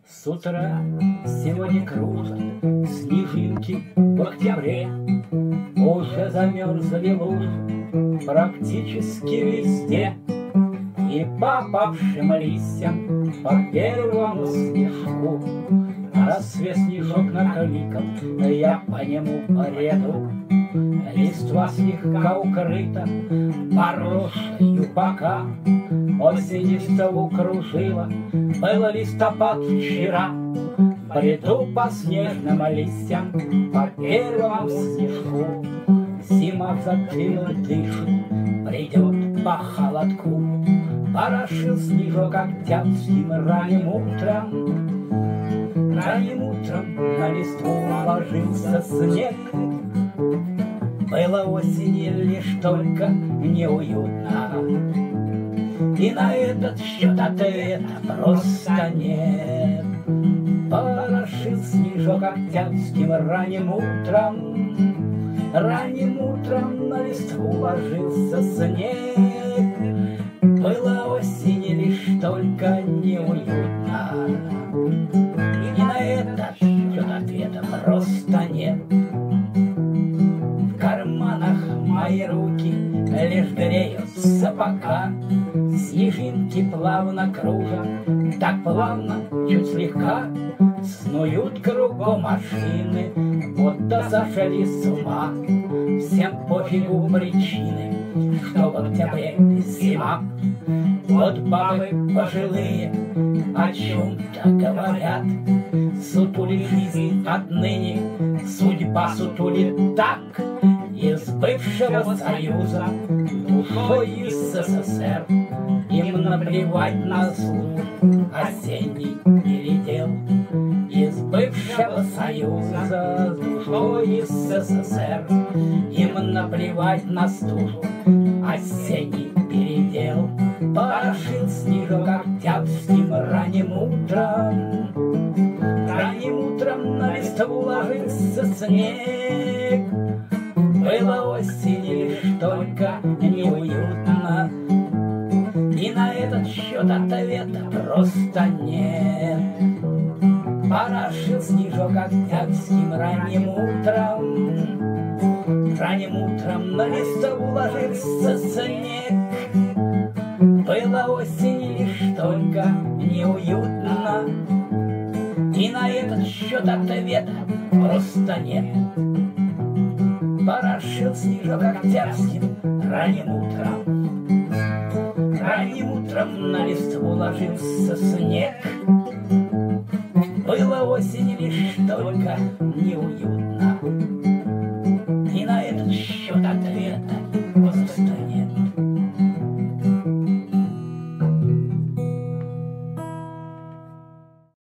С утра сегодня кружат снежинки в октябре. Уже замерзли лужи практически везде. И попавшим листьям по первому снежку рассвет снежок накликал, я по нему бреду. Листва слегка укрыта поросшую пока. Осень листву кружила, был листопад вчера. Бреду по снежным листьям, по первому снежку. Зима в затылок дышит, придет по холодку. Порошил снежок октябрьским ранним утром. Ранним утром на листву ложился снег. Было осенью лишь только неуютно, и на этот счет ответа просто нет. Порошил снежок октябрьским ранним утром. Ранним утром на листву ложился снег. Было осенью лишь только неуютно, и на этот счет ответа просто нет. В карманах мои руки лишь греются пока. Снежинки плавно кружат, так плавно, чуть слегка. Снуют кругом машины, будто сошли с ума. Всем пофигу причины, что в октябре зима. Вот бабы пожилые о чем-то говорят. Сутули жизнь отныне, судьба сутулит так. Из бывшего союза душой СССР им наплевать на службу, осенний передел. Из бывшего союза душой СССР им наплевать на стужу, осенний передел. Порошил снежок октябрьским ранним утром. Ранним утром на листву ложится снег. Было осенью лишь только неуютно, и на этот счет ответа просто нет. Порошил снежок октябрьским ранним утром. Ранним утром на листву ложился снег. Было осенью лишь только неуютно, и на этот счет ответа просто нет. Порошил снежок октябрьским ранним утром. Ранним утром на листву ложился снег. Было осенью лишь только неуютно, и на этот счет ответа